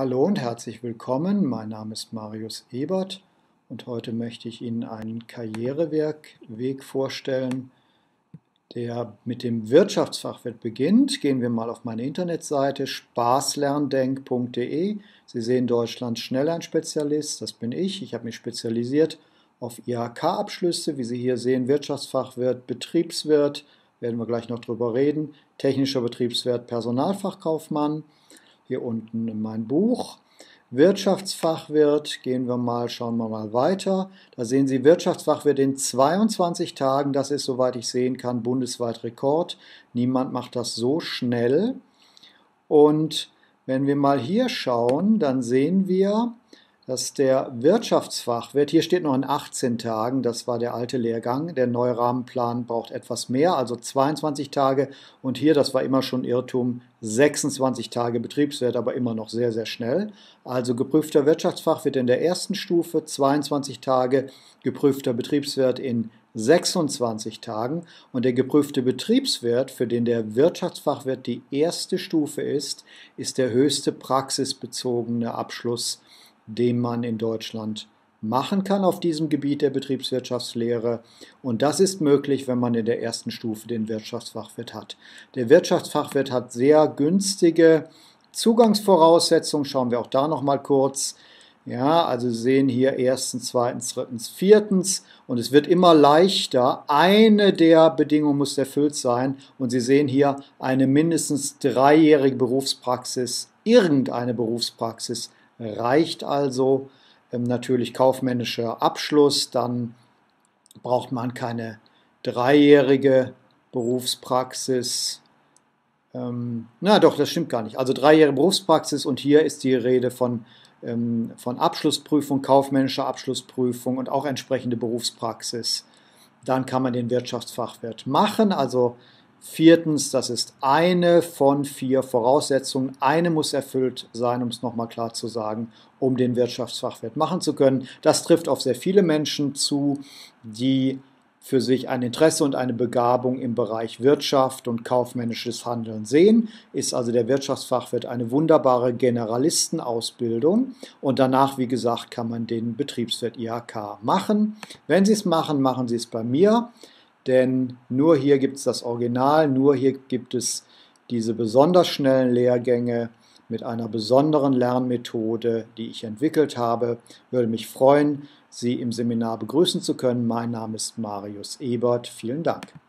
Hallo und herzlich willkommen. Mein Name ist Marius Ebert und heute möchte ich Ihnen einen Karriereweg vorstellen, der mit dem Wirtschaftsfachwirt beginnt. Gehen wir mal auf meine Internetseite spaßlerndenk.de. Sie sehen Deutschlands Schnelllernspezialist, das bin ich. Ich habe mich spezialisiert auf IHK-Abschlüsse, wie Sie hier sehen, Wirtschaftsfachwirt, Betriebswirt, werden wir gleich noch drüber reden, technischer Betriebswirt, Personalfachkaufmann. Hier unten mein Buch. Wirtschaftsfachwirt, schauen wir mal weiter. Da sehen Sie Wirtschaftsfachwirt in 22 Tagen, das ist, soweit ich sehen kann, bundesweit Rekord. Niemand macht das so schnell. Und wenn wir mal hier schauen, dann sehen wir, dass der Wirtschaftsfachwirt, hier steht noch in 18 Tagen, das war der alte Lehrgang, der neue Rahmenplan braucht etwas mehr, also 22 Tage und hier, das war immer schon Irrtum, 26 Tage Betriebswirt, aber immer noch sehr, sehr schnell. Also geprüfter Wirtschaftsfachwirt in der ersten Stufe, 22 Tage, geprüfter Betriebswirt in 26 Tagen und der geprüfte Betriebswirt, für den der Wirtschaftsfachwirt die erste Stufe ist der höchste praxisbezogene Abschluss, den man in Deutschland machen kann auf diesem Gebiet der Betriebswirtschaftslehre. Und das ist möglich, wenn man in der ersten Stufe den Wirtschaftsfachwirt hat. Der Wirtschaftsfachwirt hat sehr günstige Zugangsvoraussetzungen. Schauen wir auch da noch mal kurz. Ja, also Sie sehen hier erstens, zweitens, drittens, viertens und es wird immer leichter. Eine der Bedingungen muss erfüllt sein und Sie sehen hier eine mindestens 3-jährige Berufspraxis, irgendeine Berufspraxis reicht also. Natürlich kaufmännischer Abschluss, dann braucht man keine 3-jährige Berufspraxis. Na doch, das stimmt gar nicht. Also 3-jährige Berufspraxis und hier ist die Rede von Abschlussprüfung, kaufmännischer Abschlussprüfung und auch entsprechende Berufspraxis. Dann kann man den Wirtschaftsfachwirt machen. Also viertens, das ist eine von 4 Voraussetzungen. Eine muss erfüllt sein, um es nochmal klar zu sagen, um den Wirtschaftsfachwirt machen zu können. Das trifft auf sehr viele Menschen zu, die für sich ein Interesse und eine Begabung im Bereich Wirtschaft und kaufmännisches Handeln sehen, ist also der Wirtschaftsfachwirt eine wunderbare Generalistenausbildung und danach, wie gesagt, kann man den Betriebswirt IHK machen. Wenn Sie es machen, machen Sie es bei mir, denn nur hier gibt es das Original, nur hier gibt es diese besonders schnellen Lehrgänge mit einer besonderen Lernmethode, die ich entwickelt habe. Würde mich freuen, Sie im Seminar begrüßen zu können. Mein Name ist Marius Ebert. Vielen Dank.